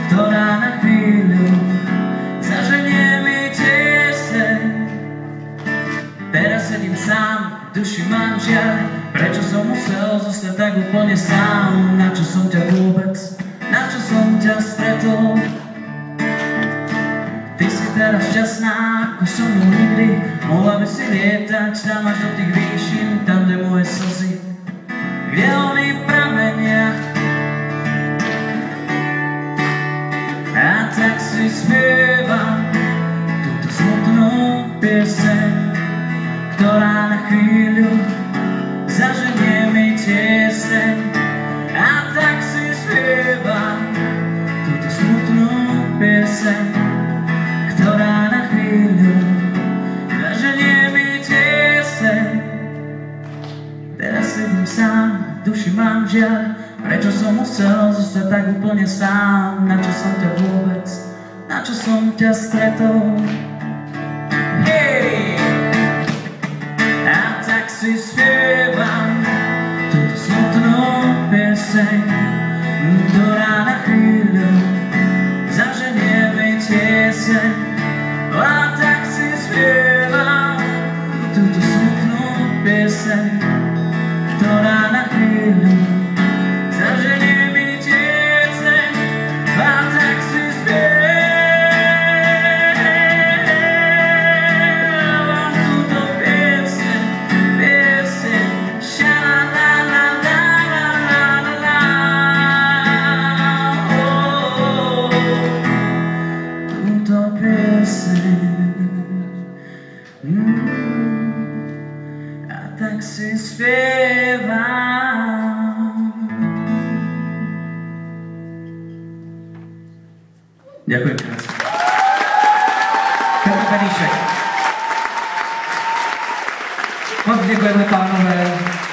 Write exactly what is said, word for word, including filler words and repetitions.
ktorá na chvíľu zaženie mi tieseň. Teraz sedím sám, v duši mám žiaľ, prečo som musel zostať tak úplne sám? Na čo som ťa vôbec, na čo som ťa stretol? Ty si teraz šťastná, ako som bol nikdy. Mohla by si lietať tam až do tých výšin, tam, kde moje slzy, kde oni pramenia. A tak si spievam túto smutnú pieseň, ktorá na chvíľu zaženie mi tieseň. A tak si spievam túto smutnú pieseň, ktorá na chvíľu zaženie mi tieseň. Teraz sedím sám, v duši mám žiaľ, prečo som musel zostať tak úplne sám? Na čo som ťa vôbec, na čo som ťa stretol? Hej! A tak si spievam túto smutnú pieseň, ktorá na chvíľu zaženie mi tieseň. A tak si spievam túto smutnú pieseň, ktorá na chvíľu zaženie mi tieseň. A tak si spievam túto pieseň, pieseň, ša-la-la-la-la-la-la-la. Oh, túto pieseň. Mm, a tak si spievam. Ďakujem krásne. Petr Peníšek. Moc děkujeme, pánové.